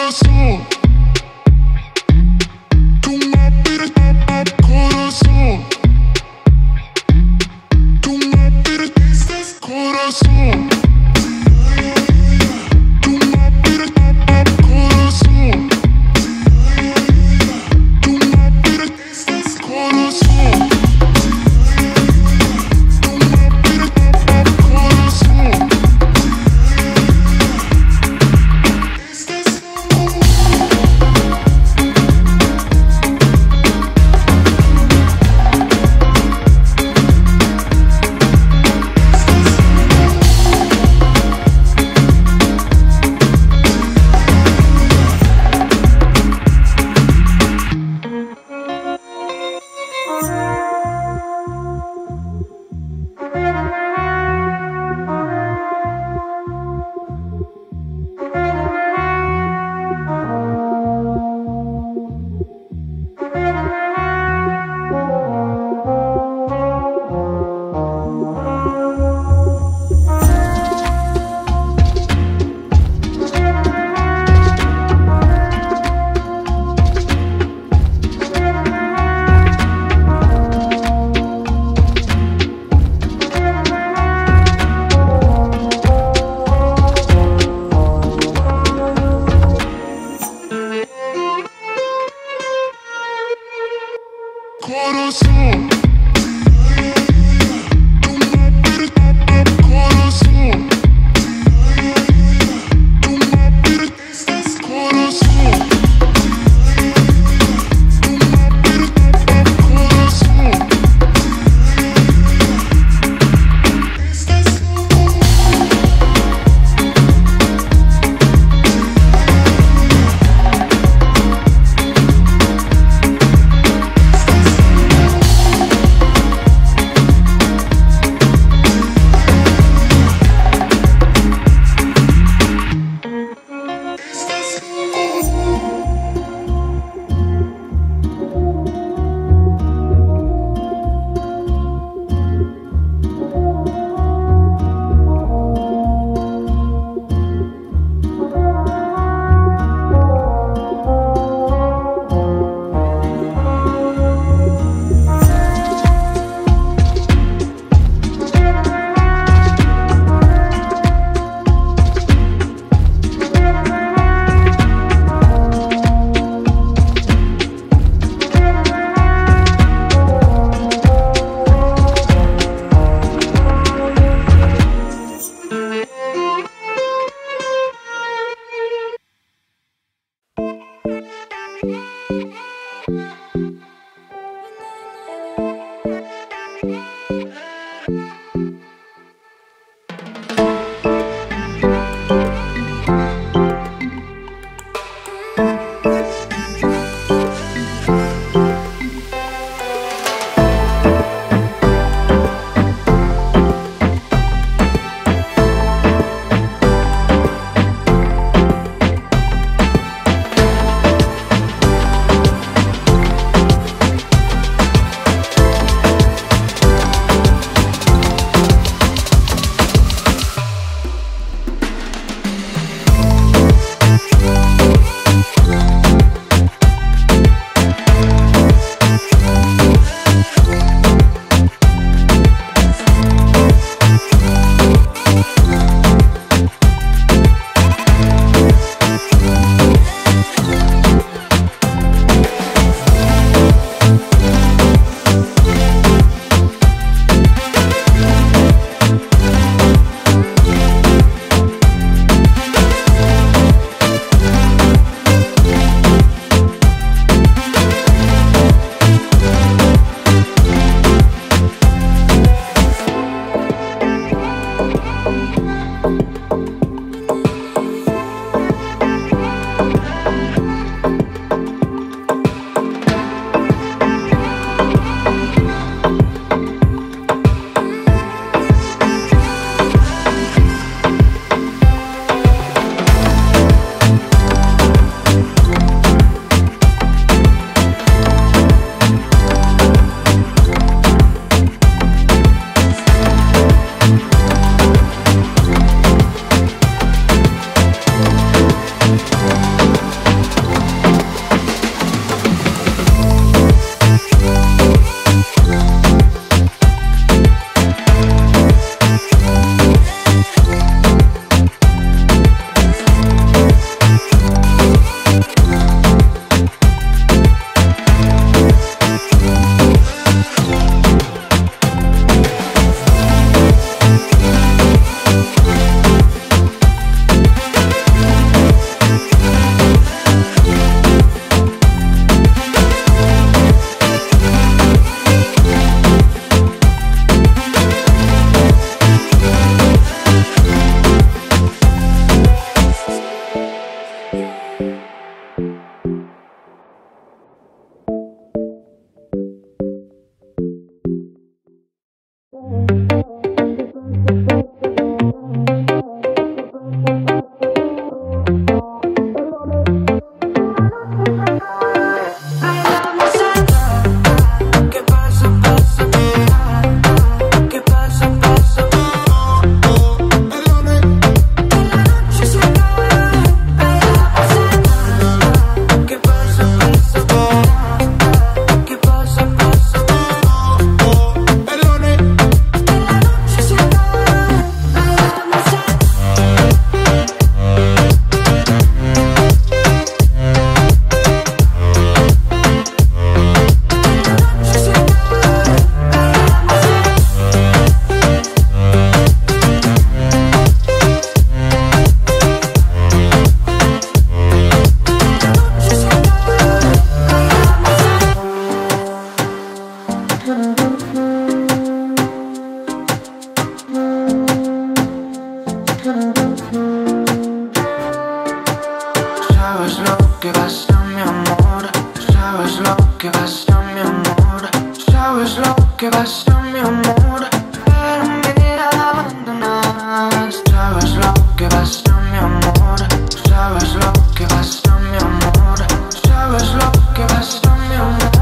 corazón. Tú me pides corazón. Tú me pides corazón. Tú me pides corazón. Tú me pides corazón. Corazón. Tú me pides corazón. Tú me pides corazón. Tú me pides corazón. Sabes lo que pasa, mi amor. Sabes lo que pasa, mi amor. Sabes lo que pasa, mi amor. Pero me abandonas. Sabes lo que pasa, mi amor. Sabes lo que pasa, mi amor. Sabes lo que pasa, mi amor.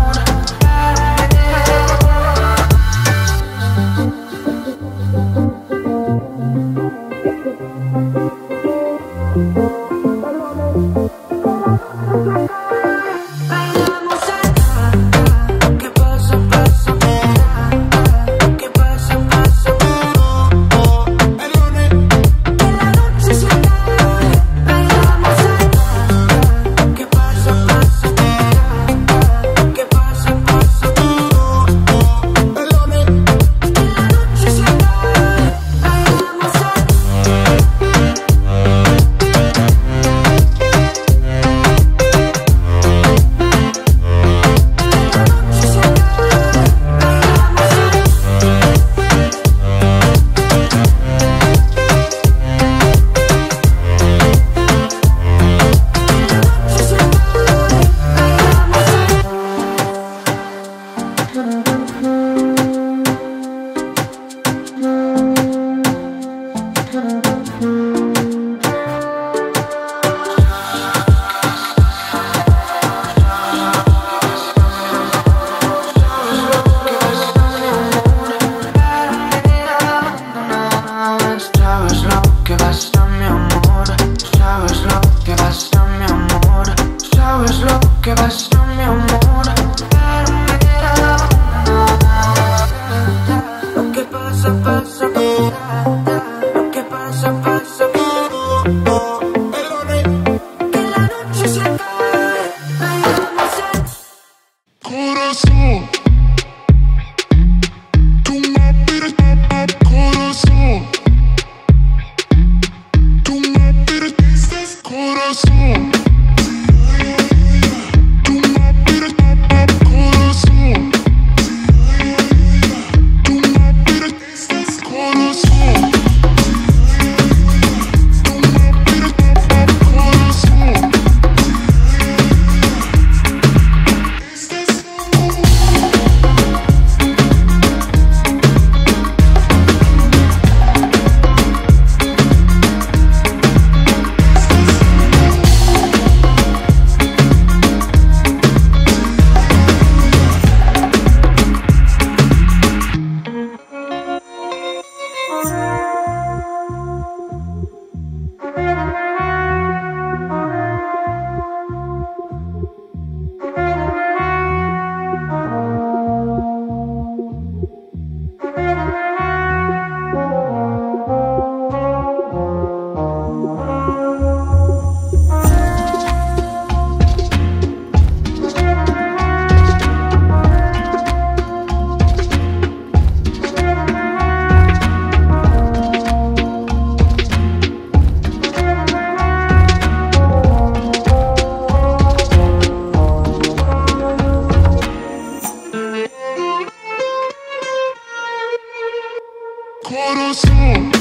Sabes lo que pasa, mi amor. Sabes lo que pasa, mi amor. Sabes lo que pasa, mi amor. Lo que pasa, pasa. Lo que pasa, pasa. Que la noche se acabe. Vayamos a Corazón, tú me pides corazón. Tú me pides corazón. Tú me pides corazón. Tú me pides corazón. Tú me pides corazón. Corazón.